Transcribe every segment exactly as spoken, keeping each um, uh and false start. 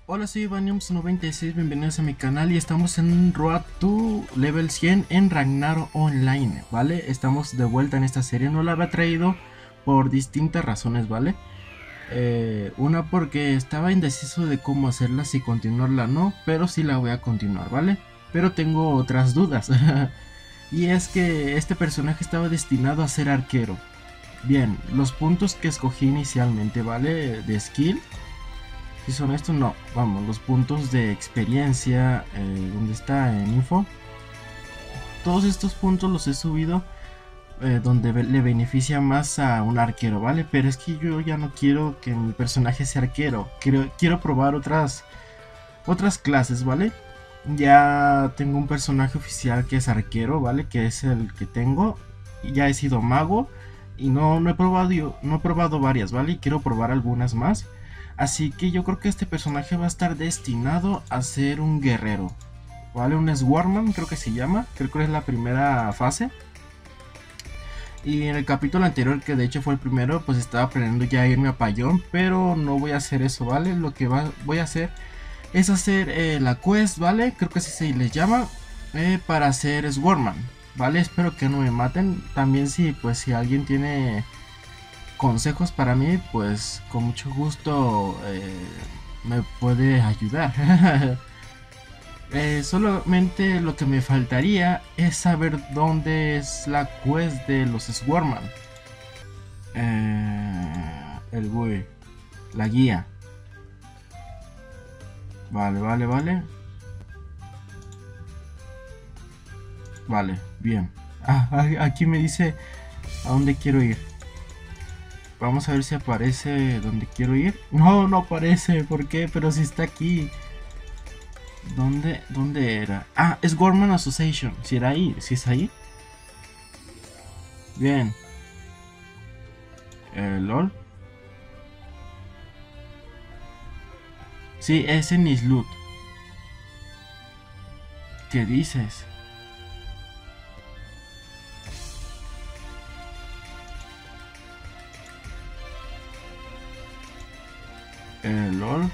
Hola, soy Vaniums noventa y seis, bienvenidos a mi canal y estamos en Road to Level cien en Ragnarok Online, ¿vale? Estamos de vuelta en esta serie, no la había traído por distintas razones, ¿vale? Eh, una porque estaba indeciso de cómo hacerla, si continuarla o no, pero sí la voy a continuar, ¿vale? Pero tengo otras dudas, y es que este personaje estaba destinado a ser arquero. Bien, los puntos que escogí inicialmente, ¿vale? De skill. Si son estos, no. Vamos, los puntos de experiencia, eh, donde está en info. Todos estos puntos los he subido eh, donde le beneficia más a un arquero, ¿vale? Pero es que yo ya no quiero que mi personaje sea arquero. Quiero, quiero probar otras, otras clases, ¿vale? Ya tengo un personaje oficial que es arquero, ¿vale? Que es el que tengo. Ya he sido mago. Y no, no he probado, no he probado varias, ¿vale? Y quiero probar algunas más. Así que yo creo que este personaje va a estar destinado a ser un guerrero, ¿vale? Un Swarman creo que se llama, creo que es la primera fase. Y en el capítulo anterior, que de hecho fue el primero, pues estaba aprendiendo ya a irme a Payón, pero no voy a hacer eso, ¿vale? Lo que va, voy a hacer es hacer eh, la quest, ¿vale? Creo que así se les llama, eh, para hacer Swarman, ¿vale? Espero que no me maten. También si, pues si alguien tiene consejos para mí, pues con mucho gusto eh, me puede ayudar. eh, solamente lo que me faltaría es saber dónde es la quest de los Swarman. Eh, el güey, la guía. Vale, vale, vale. Vale, bien. Ah, aquí me dice a dónde quiero ir. Vamos a ver si aparece donde quiero ir. No, no aparece. ¿Por qué? Pero si está aquí. ¿Dónde, dónde era? Ah, es Gorman Association. Si era ahí, si es ahí. Bien. Eh, LOL. Sí, es en Islut. ¿Qué dices? Eh, LOL.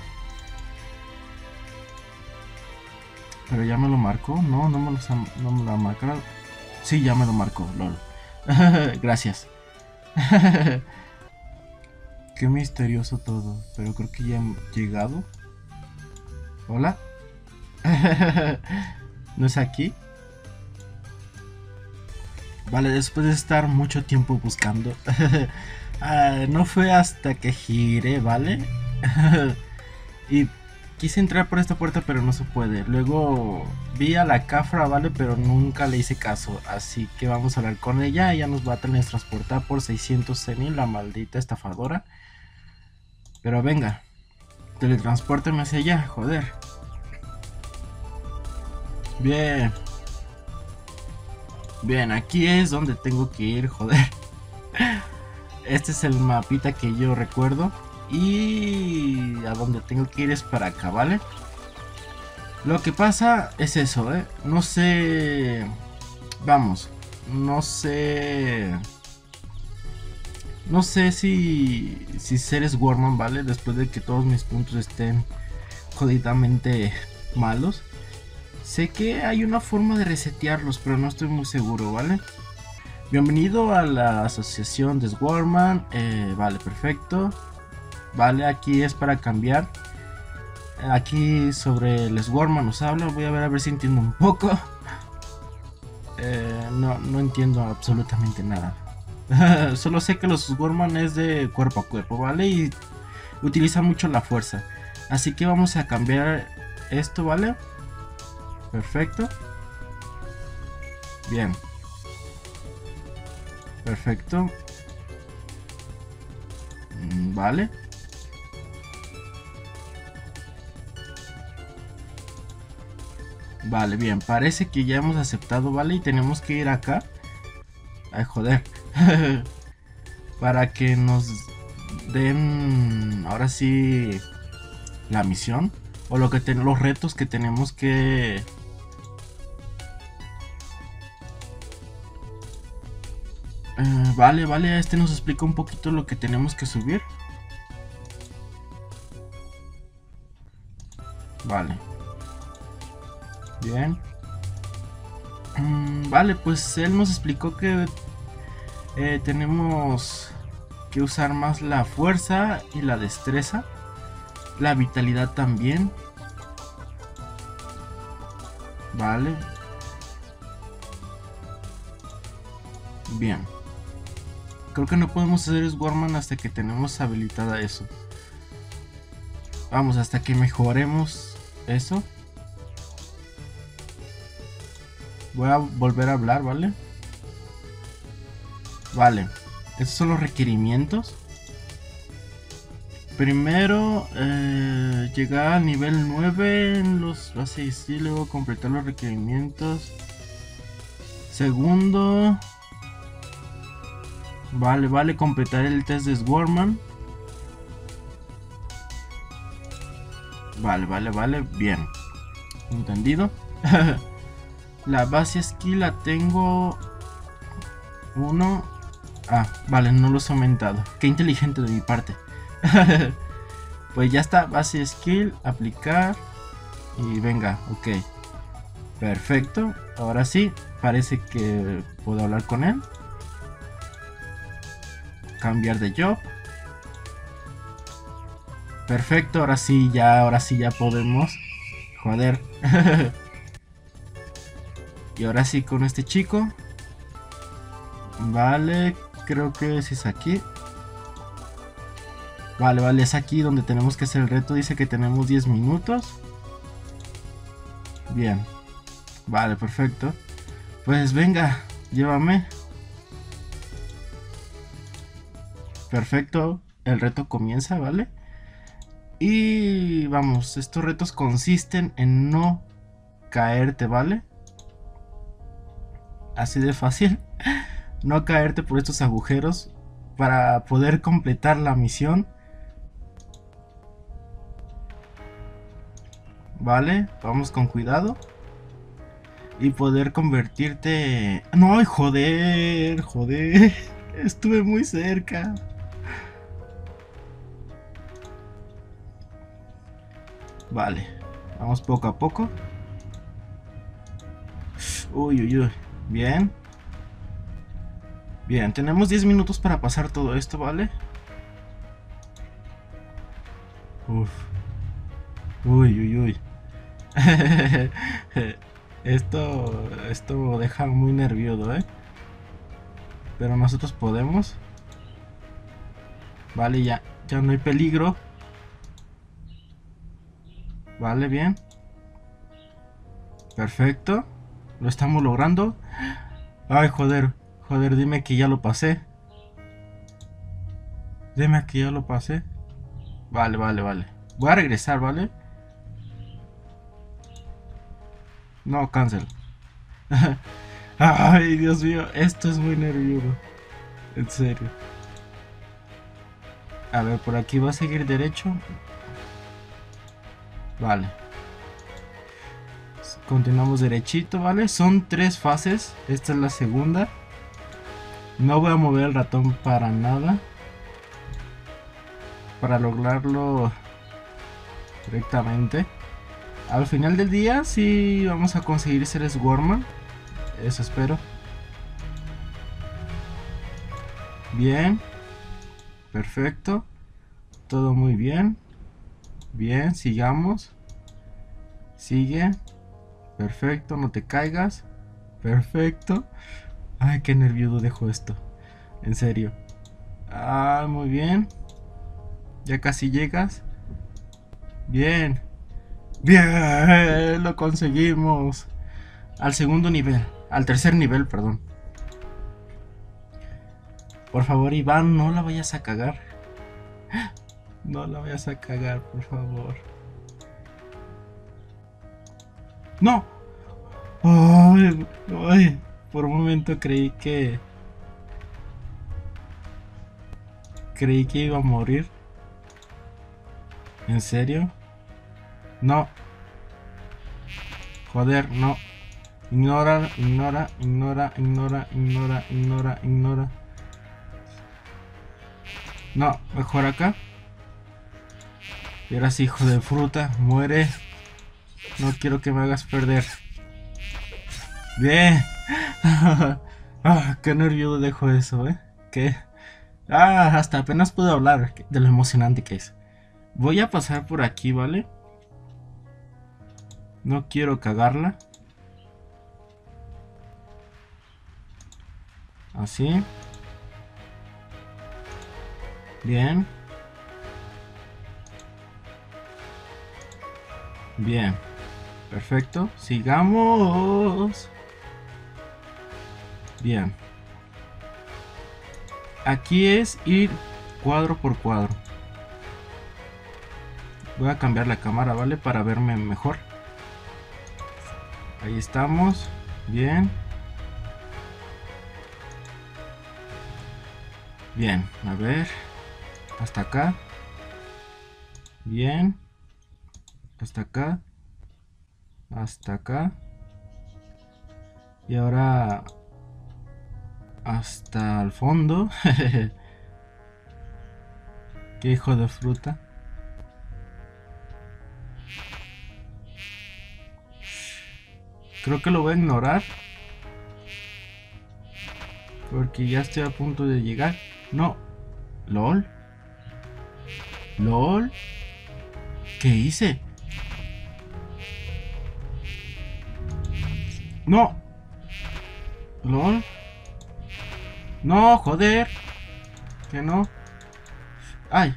Pero ya me lo marcó. No, no me lo, no me lo ha marcado. Sí, ya me lo marcó, LOL. Gracias. Qué misterioso todo. Pero creo que ya han llegado. Hola. ¿No es aquí? Vale, después de estar mucho tiempo buscando. uh, no fue hasta que giré, ¿vale? Y quise entrar por esta puerta, pero no se puede. Luego vi a la Cafra, ¿vale? Pero nunca le hice caso. Así que vamos a hablar con ella. Ella nos va a teletransportar por seiscientos cenil, la maldita estafadora. Pero venga, teletranspórteme hacia allá, joder. Bien. Bien, aquí es donde tengo que ir, joder. Este es el mapita que yo recuerdo. Y a donde tengo que ir es para acá, ¿vale? Lo que pasa es eso, ¿eh? No sé... Vamos, no sé... No sé si... Si ser Swarman, ¿vale? Después de que todos mis puntos estén jodidamente malos. Sé que hay una forma de resetearlos, pero no estoy muy seguro, ¿vale? Bienvenido a la asociación de Swarman. Eh, vale, perfecto. Vale, aquí es para cambiar. Aquí sobre el Swarman nos habla. Voy a ver a ver si entiendo un poco. Eh, no, no entiendo absolutamente nada. Solo sé que los Swarman es de cuerpo a cuerpo, ¿vale? Y utilizan mucho la fuerza. Así que vamos a cambiar esto, ¿vale? Perfecto. Bien. Perfecto. Vale. Vale, bien. Parece que ya hemos aceptado, ¿vale? Y tenemos que ir acá. Ay, joder. Para que nos den... Ahora sí... La misión. O lo que ten, los retos que tenemos que... Eh, vale, vale, este nos explica un poquito lo que tenemos que subir. Vale. Bien. Mm, vale, pues él nos explicó que eh, tenemos que usar más la fuerza y la destreza. La vitalidad también. Vale. Bien. Creo que no podemos hacer Swarman hasta que tenemos habilitada eso. Vamos, hasta que mejoremos eso. Voy a volver a hablar, ¿vale? Vale. Estos son los requerimientos. Primero, eh, llegar al nivel nueve en los bases y luego completar los requerimientos. Segundo, vale, vale, completar el test de Swarman. Vale, vale, vale, bien. Entendido. La base skill la tengo uno. Ah, vale, no los he aumentado. Qué inteligente de mi parte. Pues ya está, base skill, aplicar. Y venga, ok. Perfecto, ahora sí, parece que puedo hablar con él. Cambiar de job. Perfecto, ahora sí, ya, ahora sí ya podemos. Joder. Y ahora sí con este chico. Vale, creo que es aquí. Vale, vale, es aquí donde tenemos que hacer el reto. Dice que tenemos diez minutos. Bien. Vale, perfecto. Pues venga, llévame. Perfecto, el reto comienza, ¿vale? Y vamos, estos retos consisten en no caerte, ¿vale? Así de fácil. No caerte por estos agujeros para poder completar la misión. Vale, vamos con cuidado. Y poder convertirte... No, joder, joder. Estuve muy cerca. Vale, vamos poco a poco. Uy, uy, uy. Bien. Bien, tenemos diez minutos para pasar todo esto, ¿vale? Uf. Uy, uy, uy. Esto, esto deja muy nervioso, ¿eh? Pero nosotros podemos. Vale, ya, ya no hay peligro. Vale, bien. Perfecto. Lo estamos logrando. Ay, joder. Joder, dime que ya lo pasé. Dime que ya lo pasé. Vale, vale, vale. Voy a regresar, ¿vale? No, cancel. Ay, Dios mío. Esto es muy nervioso. En serio. A ver, por aquí va a seguir derecho. Vale. Continuamos derechito, ¿vale? Son tres fases. Esta es la segunda. No voy a mover el ratón para nada. Para lograrlo directamente. Al final del día sí vamos a conseguir ser Swarman. Eso espero. Bien. Perfecto. Todo muy bien. Bien, sigamos. Sigue. Perfecto, no te caigas. Perfecto. Ay, qué nervioso dejo esto. En serio. Ah, muy bien. Ya casi llegas. Bien. Bien, lo conseguimos. Al segundo nivel. Al tercer nivel, perdón. Por favor, Iván, no la vayas a cagar. No la vayas a cagar, por favor. ¡No! Ay, ay, por un momento creí que... Creí que iba a morir. ¿En serio? No. Joder, no. Ignora, ignora, ignora, ignora, ignora, ignora, ignora. No, mejor acá. Y ahora sí, hijo de fruta, muere. No quiero que me hagas perder. Bien. Ah, qué nervioso dejo eso, ¿eh? ¿Qué? Ah, hasta apenas pude hablar de lo emocionante que es. Voy a pasar por aquí, ¿vale? No quiero cagarla. Así. Bien. Bien. Perfecto. Sigamos. Bien. Aquí es ir cuadro por cuadro. Voy a cambiar la cámara, ¿vale? Para verme mejor. Ahí estamos. Bien. Bien. A ver. Hasta acá. Bien. Hasta acá. Hasta acá. Y ahora hasta el fondo. Qué hijo de fruta. Creo que lo voy a ignorar. Porque ya estoy a punto de llegar. No. LOL. LOL. ¿Qué hice? No. LOL. No, joder. Que no. Ay.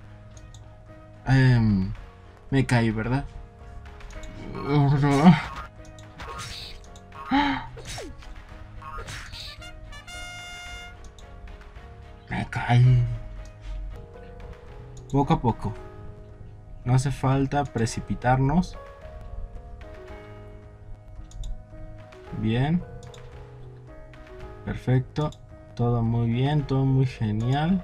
Um, me caí, ¿verdad? Me caí. Poco a poco. No hace falta precipitarnos. Bien. Perfecto. Todo muy bien, todo muy genial.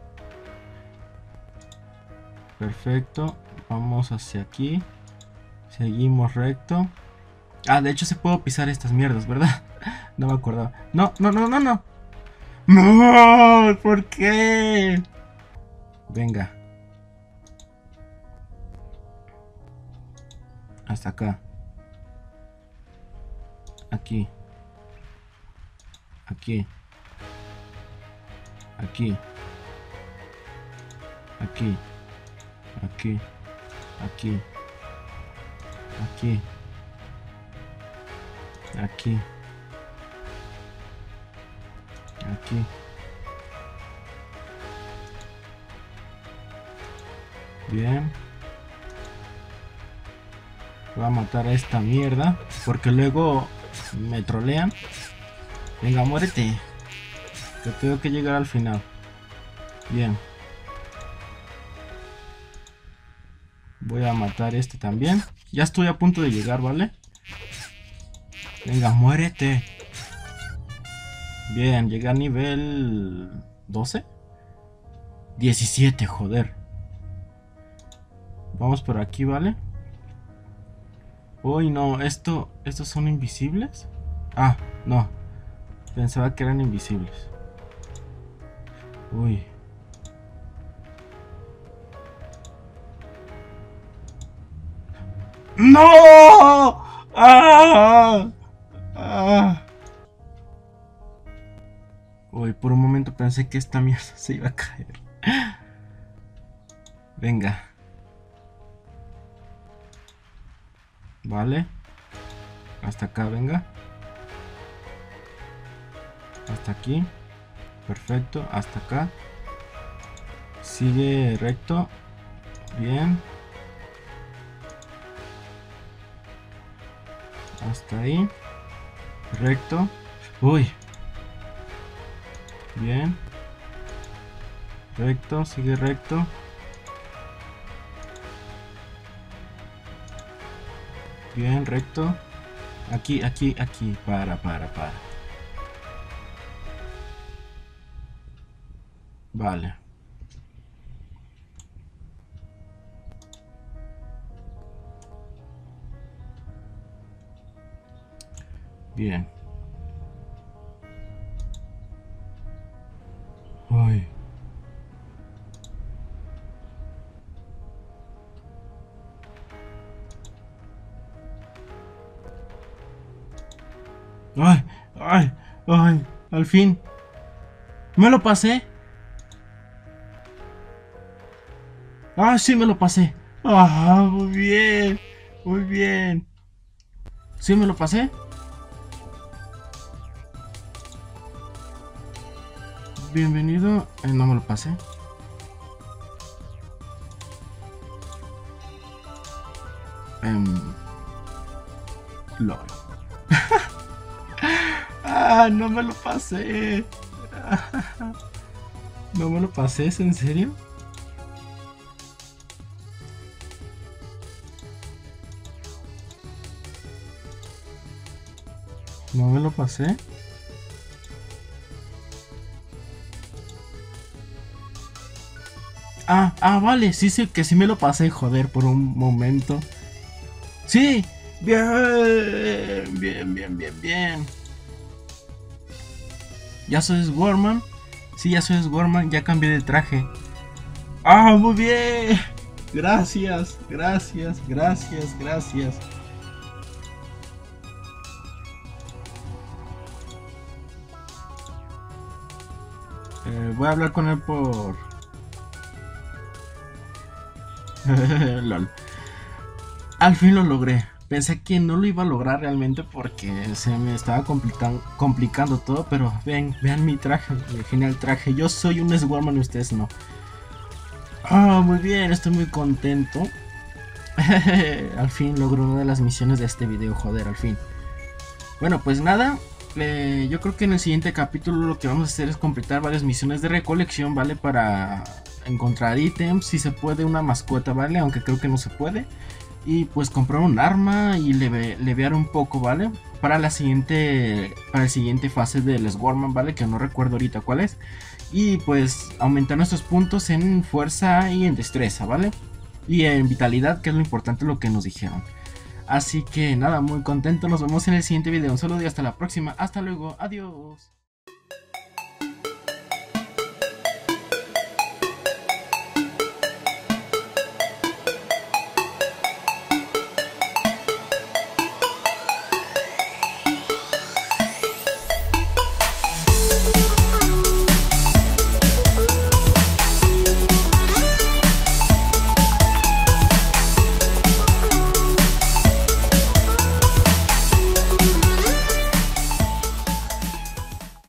Perfecto. Vamos hacia aquí. Seguimos recto. Ah, de hecho se puedo pisar estas mierdas, ¿verdad? No me acordaba. No, no, no, no, no. No, ¿por qué? Venga. Hasta acá. Aquí. Aquí. Aquí. Aquí. Aquí. Aquí. Aquí. Aquí. Aquí. Bien. Voy a matar a esta mierda. Porque luego me trolean. Venga, muérete. Que tengo que llegar al final. Bien. Voy a matar este también. Ya estoy a punto de llegar, ¿vale? Venga, muérete. Bien, llegué a nivel doce. diecisiete, joder. Vamos por aquí, ¿vale? Uy, no, esto... ¿Estos son invisibles? Ah, no. Pensaba que eran invisibles. Uy. ¡No! ¡Ah! ¡Ah! Uy, por un momento pensé que esta mierda se iba a caer. Venga. Vale. Hasta acá, venga. Hasta aquí. Perfecto. Hasta acá. Sigue recto. Bien. Hasta ahí. Recto. Uy. Bien. Recto. Sigue recto. Bien, recto. Aquí, aquí, aquí. Para, para, para. Vale. Bien. Uy. Ay, ay, ay, al fin. Me lo pasé. Ah, sí, me lo pasé. Ah, muy bien. Muy bien. ¿Sí me lo pasé? Bienvenido. Eh, no me lo pasé. Um, LOL. Ah, no me lo pasé. No me lo pasé, ¿es en serio? No me lo pasé. Ah, ah, vale, sí, sí, que sí me lo pasé, joder, por un momento. Sí, bien, bien, bien, bien, bien. Ya soy Swarman. Sí, ya soy Swarman, ya cambié de traje. Ah, muy bien. Gracias, gracias, gracias, gracias. Eh, voy a hablar con él por... LOL. Al fin lo logré. Pensé que no lo iba a lograr realmente porque se me estaba complicando, complicando todo, pero ven, vean mi traje, mi genial traje. Yo soy un Swarman y ustedes no. Ah, muy bien, estoy muy contento. Al fin logro una de las misiones de este video, joder, al fin. Bueno, pues nada, eh, yo creo que en el siguiente capítulo lo que vamos a hacer es completar varias misiones de recolección, ¿vale? Para encontrar ítems, si se puede una mascota, ¿vale? Aunque creo que no se puede. Y pues comprar un arma y leve, levear un poco, ¿vale? Para la siguiente, para la siguiente fase del Swarman, ¿vale? Que no recuerdo ahorita cuál es. Y pues aumentar nuestros puntos en fuerza y en destreza, ¿vale? Y en vitalidad, que es lo importante, lo que nos dijeron. Así que nada, muy contento, nos vemos en el siguiente video. Un saludo y hasta la próxima. Hasta luego, adiós.